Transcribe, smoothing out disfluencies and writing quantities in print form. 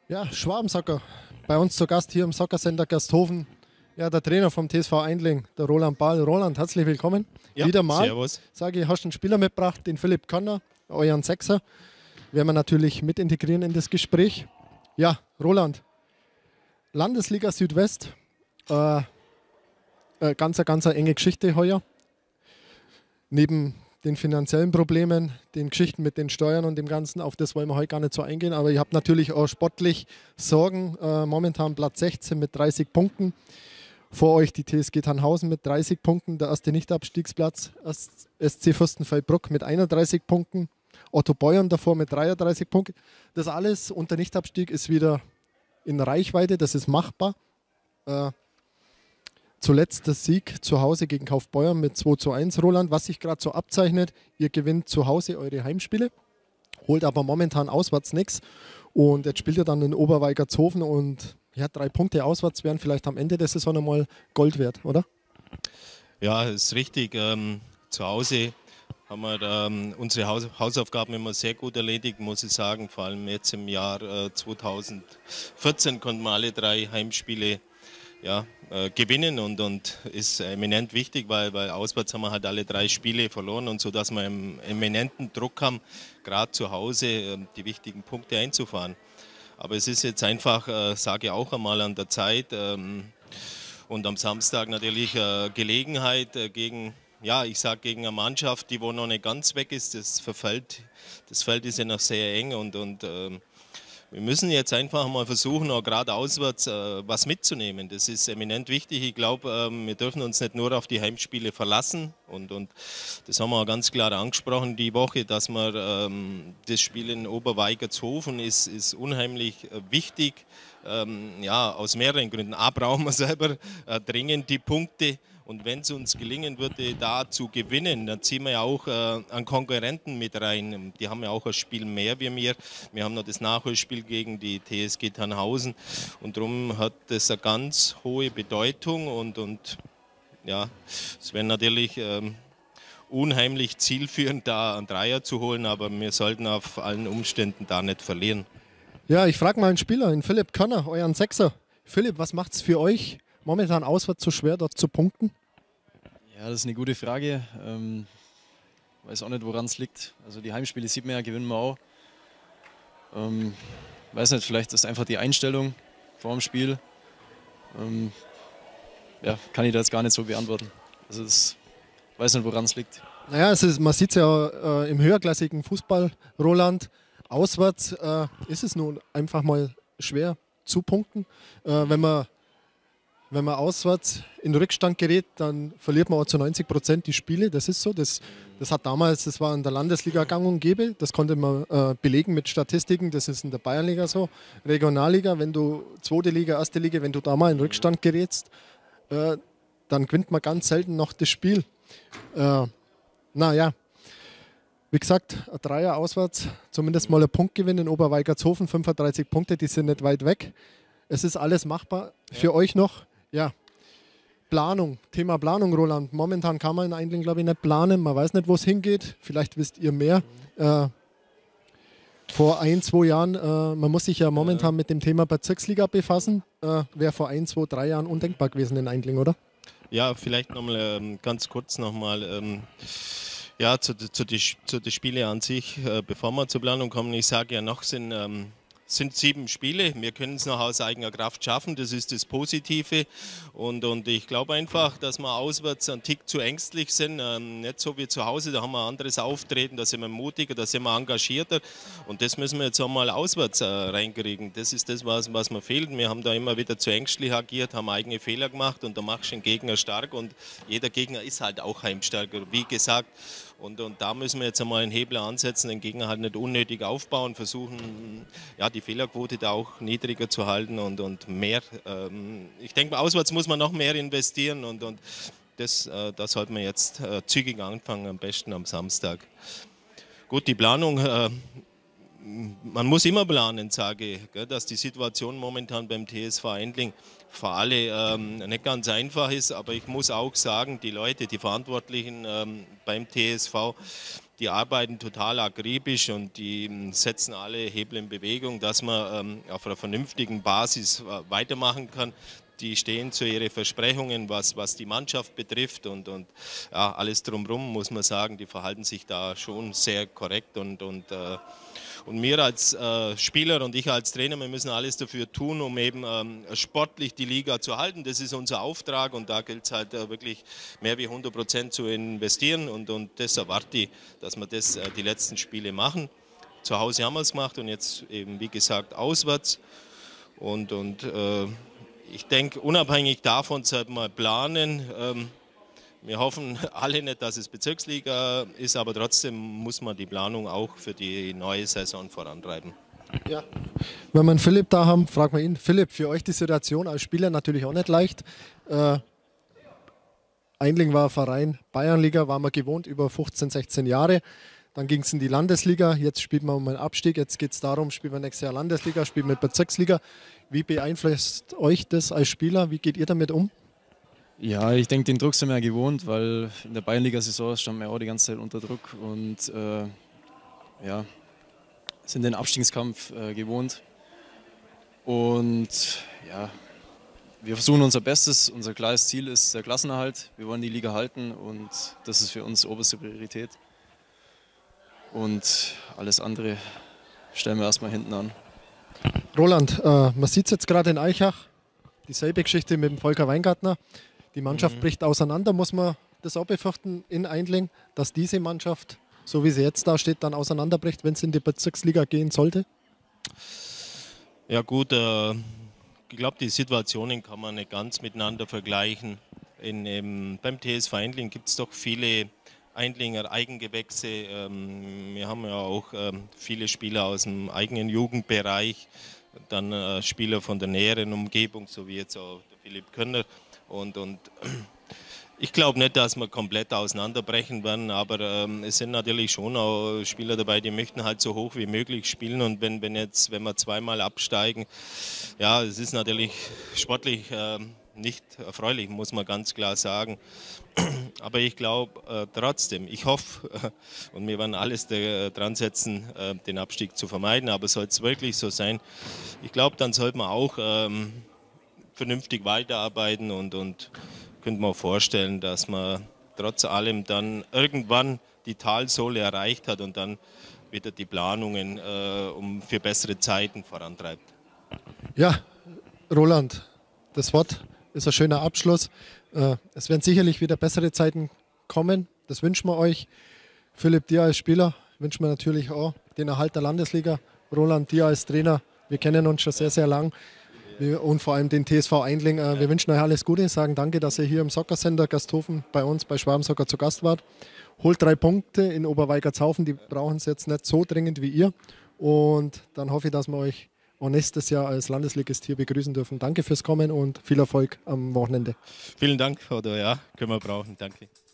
Ja, Schwabensocker. Bei uns zu Gast hier im Soccer-Center Gersthofen. Ja, der Trainer vom TSV Eindling, der Roland Bahl. Roland, herzlich willkommen. Ja, Wieder mal. servus. Sage ich, hast einen Spieler mitgebracht, den Philipp Conner, euren Sechser. Werden wir natürlich mit integrieren in das Gespräch. Ja, Roland, Landesliga Südwest. Ganz eine enge Geschichte heuer. Neben den finanziellen Problemen, den Geschichten mit den Steuern und dem Ganzen, auf das wollen wir heute gar nicht so eingehen. Aber ihr habt natürlich auch sportlich Sorgen. Momentan Platz 16 mit 30 Punkten. Vor euch die TSG Tannhausen mit 30 Punkten, der erste Nicht-Abstiegsplatz, SC Fürstenfeldbruck mit 31 Punkten, Otto Beuern davor mit 33 Punkten. Das alles unter Nicht-Abstieg ist wieder in Reichweite, das ist machbar. Zuletzt der Sieg zu Hause gegen Kaufbeuern mit 2:1, Roland, was sich gerade so abzeichnet. Ihr gewinnt zu Hause eure Heimspiele, holt aber momentan auswärts nichts. Und jetzt spielt ihr dann in Oberweigertshofen und ja, 3 Punkte auswärts wären vielleicht am Ende der Saison einmal Gold wert, oder? Ja, ist richtig. Zu Hause haben wir unsere Hausaufgaben immer sehr gut erledigt, muss ich sagen. Vor allem jetzt im Jahr 2014 konnten wir alle 3 Heimspiele gewinnen und ist eminent wichtig, weil auswärts haben wir halt alle 3 Spiele verloren und so, dass wir einen eminenten Druck haben, gerade zu Hause die wichtigen Punkte einzufahren. Aber es ist jetzt einfach, sage ich auch einmal, an der Zeit und am Samstag natürlich Gelegenheit gegen, ja, ich sage gegen eine Mannschaft, die wo noch nicht ganz weg ist. Das Feld ist ja noch sehr eng und wir müssen jetzt einfach mal versuchen, auch gerade auswärts was mitzunehmen. Das ist eminent wichtig. Ich glaube, wir dürfen uns nicht nur auf die Heimspiele verlassen. Und das haben wir auch ganz klar angesprochen die Woche, dass wir das Spiel in Oberweigertshofen ist unheimlich wichtig. Aus mehreren Gründen. A, brauchen wir selber dringend die Punkte. Und wenn es uns gelingen würde, da zu gewinnen, dann ziehen wir ja auch an Konkurrenten mit rein. Die haben ja auch ein Spiel mehr wie wir. Wir haben noch das Nachholspiel gegen die TSG Tannhausen. Und darum hat das eine ganz hohe Bedeutung. Und ja, es wäre natürlich unheimlich zielführend, da einen Dreier zu holen. Aber wir sollten auf allen Umständen da nicht verlieren. Ja, ich frage mal einen Spieler, den Philipp Conner, euren Sechser. Philipp, was macht es für euch momentan auswärts so schwer, dort zu punkten? Ja, das ist eine gute Frage. Weiß auch nicht, woran es liegt. Also die Heimspiele sieht man ja, gewinnen wir auch. Weiß nicht, vielleicht ist einfach die Einstellung vor dem Spiel. Kann ich da jetzt gar nicht so beantworten. Also weiß nicht, woran es liegt. Naja, man sieht es ja im höherklassigen Fußball, Roland, auswärts ist es nun einfach mal schwer zu punkten. Wenn man auswärts in Rückstand gerät, dann verliert man auch zu 90% die Spiele. Das ist so. Das war in der Landesliga gang und gäbe. Das konnte man belegen mit Statistiken. Das ist in der Bayernliga so. Regionalliga, wenn du zweite Liga, erste Liga, wenn du da mal in Rückstand gerätst, dann gewinnt man ganz selten noch das Spiel. Wie gesagt, ein Dreier auswärts, zumindest mal ein Punktgewinn in Oberweigertshofen, 35 Punkte, die sind nicht weit weg. Es ist alles machbar. Für euch noch. Ja, Thema Planung, Roland. Momentan kann man in Eindling, glaube ich, nicht planen. Man weiß nicht, wo es hingeht. Vielleicht wisst ihr mehr. Vor 1-2 Jahren, man muss sich ja momentan mit dem Thema Bezirksliga befassen. Wäre vor 1-2-3 Jahren undenkbar gewesen in Eindling, oder? Ja, vielleicht nochmal ganz kurz nochmal zu den Spielen an sich, bevor wir zur Planung kommen. Ich sage ja noch, sind 7 Spiele. Wir können es noch aus eigener Kraft schaffen. Das ist das Positive. Und ich glaube einfach, dass wir auswärts einen Tick zu ängstlich sind. Nicht so wie zu Hause. Da haben wir ein anderes Auftreten. Da sind wir mutiger, da sind wir engagierter. Und das müssen wir jetzt auch mal auswärts reinkriegen. Das ist das, was mir fehlt. Wir haben da immer wieder zu ängstlich agiert, haben eigene Fehler gemacht. Und da machst du den Gegner stark. Und jeder Gegner ist halt auch heimstärker, wie gesagt. Und da müssen wir jetzt einmal einen Hebel ansetzen, den Gegner halt nicht unnötig aufbauen, versuchen, ja, die Fehlerquote da auch niedriger zu halten und mehr. Ich denke, auswärts muss man noch mehr investieren und das sollten wir jetzt zügig anfangen, am besten am Samstag. Gut, die Planung, man muss immer planen, sage ich, gell, dass die Situation momentan beim TSV Endling für alle nicht ganz einfach ist, aber ich muss auch sagen, die Leute, die Verantwortlichen beim TSV, die arbeiten total akribisch und die setzen alle Hebel in Bewegung, dass man auf einer vernünftigen Basis weitermachen kann. Die stehen zu ihren Versprechungen, was die Mannschaft betrifft und ja, alles drumherum, muss man sagen, die verhalten sich da schon sehr korrekt und wir als Spieler und ich als Trainer, wir müssen alles dafür tun, um eben sportlich die Liga zu halten. Das ist unser Auftrag und da gilt es halt wirklich mehr wie 100% zu investieren und das erwarte ich, dass wir das die letzten Spiele machen. Zu Hause haben wir es gemacht und jetzt eben, wie gesagt, auswärts und ich denke, unabhängig davon sollten wir planen. Wir hoffen alle nicht, dass es Bezirksliga ist, aber trotzdem muss man die Planung auch für die neue Saison vorantreiben. Ja. Wenn wir einen Philipp da haben, fragen wir ihn. Philipp, für euch die Situation als Spieler natürlich auch nicht leicht. Eindling war Verein, Bayernliga, waren wir gewohnt über 15, 16 Jahre. Dann ging es in die Landesliga, jetzt spielt man um einen Abstieg, jetzt geht es darum, spielen wir nächstes Jahr Landesliga, spielen wir Bezirksliga. Wie beeinflusst euch das als Spieler? Wie geht ihr damit um? Ja, ich denke, den Druck sind wir ja gewohnt, weil in der Bayernliga-Saison standen wir auch die ganze Zeit unter Druck und ja, sind den Abstiegskampf gewohnt. Und ja, wir versuchen unser Bestes. Unser klares Ziel ist der Klassenerhalt. Wir wollen die Liga halten und das ist für uns oberste Priorität. Und alles andere stellen wir erstmal hinten an. Roland, man sieht es jetzt gerade in Aichach, dieselbe Geschichte mit dem Volker Weingartner. Die Mannschaft bricht auseinander. Muss man das auch befürchten in Eindling, dass diese Mannschaft, so wie sie jetzt da steht, dann auseinanderbricht, wenn es in die Bezirksliga gehen sollte? Ja gut, ich glaube, die Situationen kann man nicht ganz miteinander vergleichen. Beim TSV Eindling gibt es doch viele Eindlinger Eigengewächse. Wir haben ja auch viele Spieler aus dem eigenen Jugendbereich, dann Spieler von der näheren Umgebung, so wie jetzt auch der Philipp Könner. Und ich glaube nicht, dass wir komplett auseinanderbrechen werden, aber es sind natürlich schon auch Spieler dabei, die möchten halt so hoch wie möglich spielen und wenn wir zweimal absteigen, ja, es ist natürlich sportlich nicht erfreulich, muss man ganz klar sagen. Aber ich glaube trotzdem, ich hoffe und wir werden alles dran setzen, den Abstieg zu vermeiden, aber soll es wirklich so sein, ich glaube, dann sollte man auch vernünftig weiterarbeiten und könnte man vorstellen, dass man trotz allem dann irgendwann die Talsohle erreicht hat und dann wieder die Planungen für bessere Zeiten vorantreibt. Ja, Roland, das Wort ist ein schöner Abschluss. Es werden sicherlich wieder bessere Zeiten kommen, das wünschen wir euch. Philipp, dir als Spieler wünschen wir natürlich auch den Erhalt der Landesliga. Roland, dir als Trainer, wir kennen uns schon sehr, sehr lang. Und vor allem den TSV Eindling. Wir wünschen euch alles Gute, sagen danke, dass ihr hier im Soccer Center Gasthofen bei uns bei Schwabensoccer zu Gast wart. Holt 3 Punkte in Oberweigertshaufen, die brauchen es jetzt nicht so dringend wie ihr. Und dann hoffe ich, dass wir euch auch nächstes Jahr als Landesligist hier begrüßen dürfen. Danke fürs Kommen und viel Erfolg am Wochenende. Vielen Dank, oder ja, können wir brauchen, danke.